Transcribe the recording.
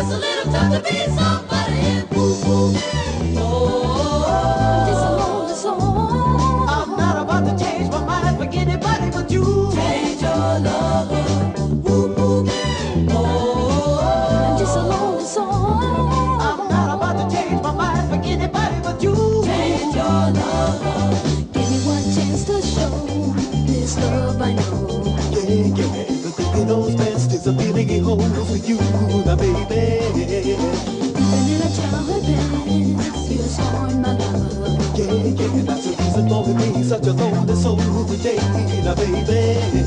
a little tough to be somebody. Oh, I'm just a lonely soul. I'm not about to change my mind for anybody but you. Change your lover. Oh, I'm just a lonely soul. I'm not about to change my mind for anybody but you. Change your lover. Give me one chance to show this love I know. Yeah, yeah, the thing it knows best is a feeling it holds with you, my baby. Even in a childhood dance, you're so my love. Yeah, yeah, that's the reason for me being such a lonely soul today, my baby.